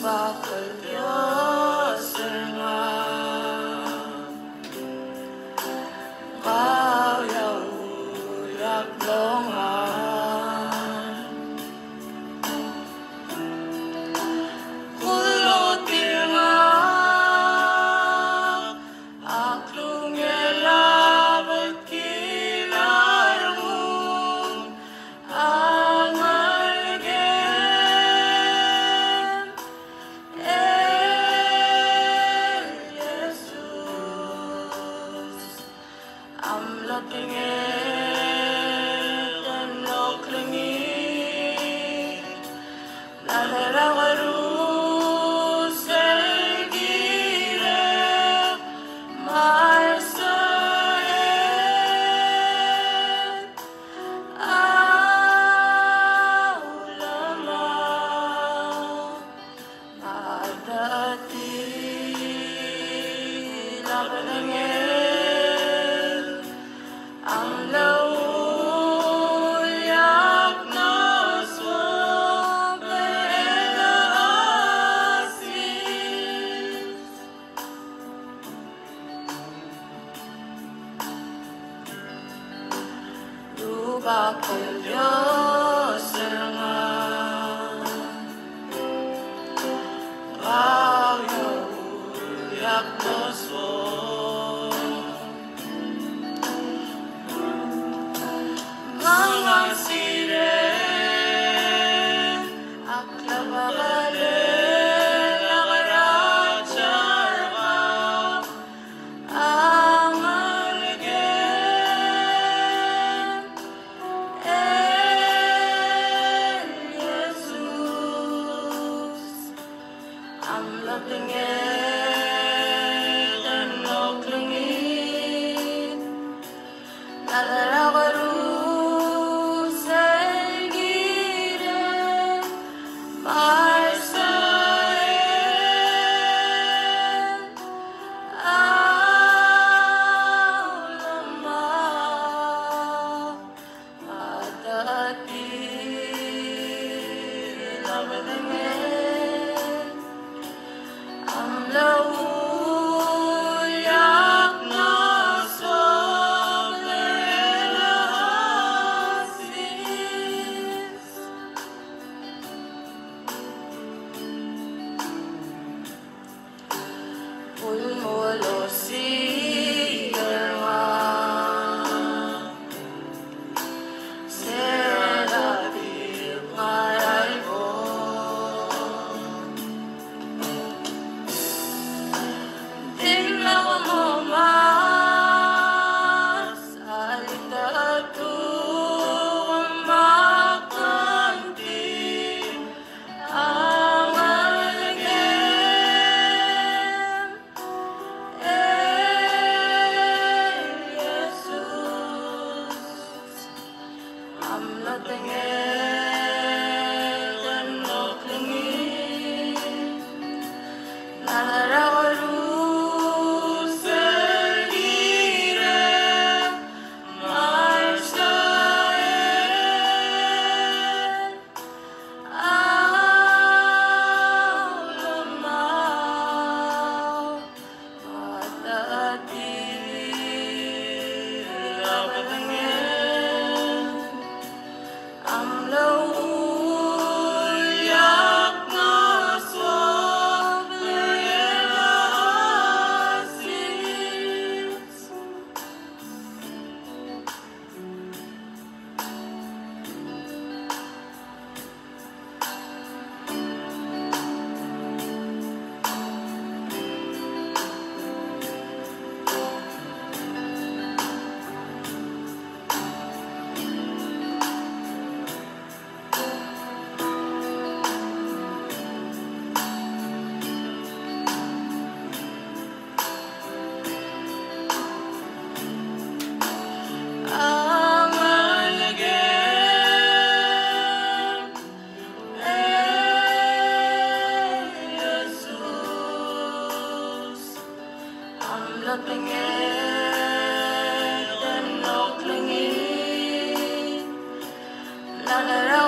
bakal Diyos nga kaya ulap longan kulotil nga aklong elabat kilarong ang algen Jesus am looking at and no clinging la la la bakal Diyos nga kaya ulap noso mga siren aklabagale nakaratsar ka ang algen Jesus I'm looking at and no clinging la la la pulmulo siyarwa serabib ngaray mo tinglawa mo mas alitatu makanti ang algen Jesus I'm nothing else and no clinging la la la nothing else and no clinging la la la